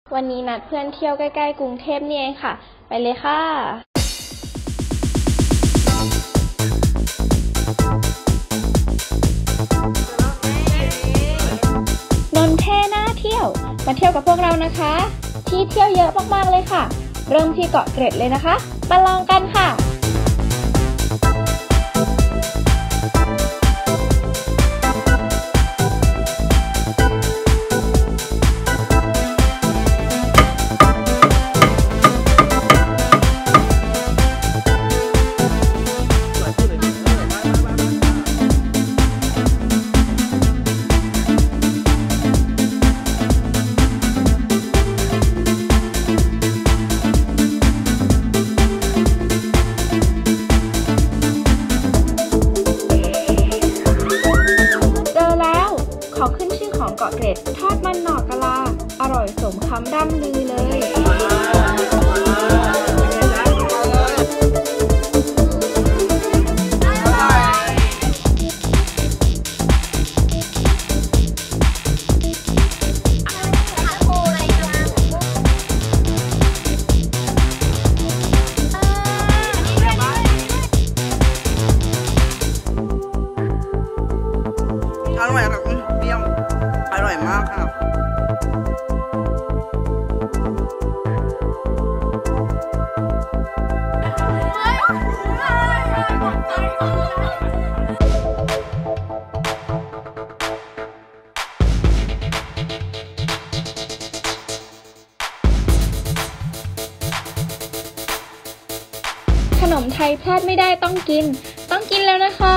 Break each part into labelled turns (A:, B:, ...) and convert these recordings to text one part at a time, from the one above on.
A: วันนี้นัดเพื่อนเที่ยวใกล้ๆกรุงเทพนี่เองค่ะไปเลยค่ะนนเท่น่าเที่ยวมาเที่ยวกับพวกเรานะคะที่เที่ยวเยอะมากๆเลยค่ะเริ่มที่เกาะเกร็ดเลยนะคะมาลองกันค่ะของขึ้นชื่อของเกาะเกร็ดทอดมันหน่อกะลาอร่อยสมคำร่ำลือเลย
B: อร่อยแบบเปรี้ยวอร่อยมากค่ะ
A: ขนมไทยพลาดไม่ได้ต้องกินแล้วนะคะ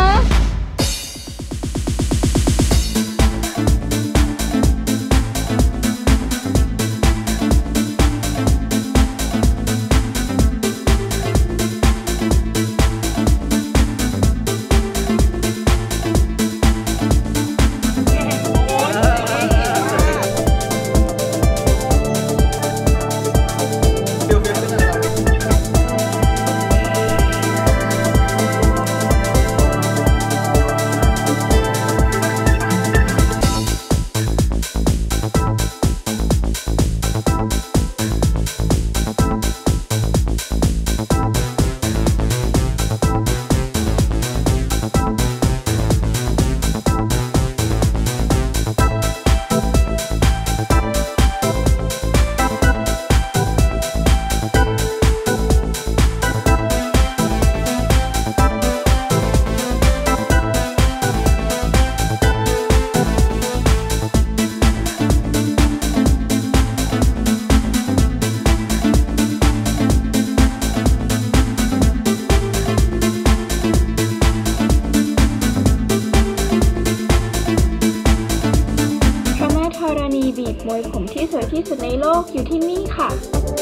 A: บีบมวยผมที่สวยที่สุดในโลกอยู่ที่นี่ค่ะ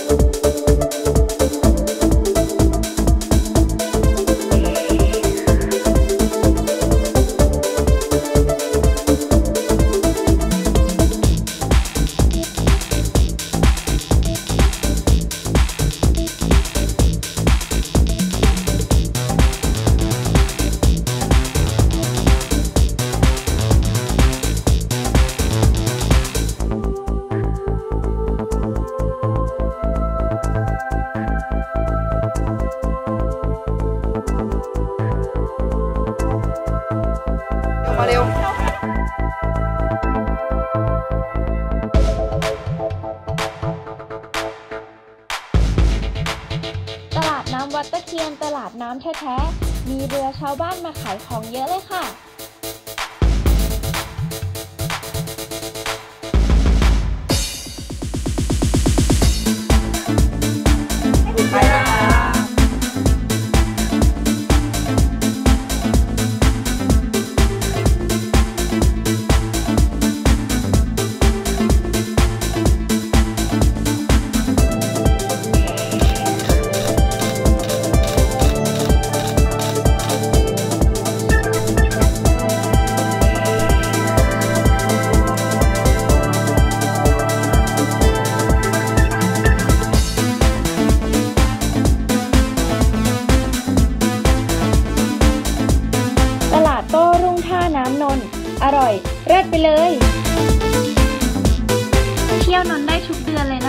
B: มาเร็ว
A: ตลาดน้ำวัดตะเคียนตลาดน้ำแท้ๆมีเรือชาวบ้านมาขายของเยอะเลยค่ะอร่อยเลิศไปเลยเที่ยวนนได้ทุกเดือนเลยนะ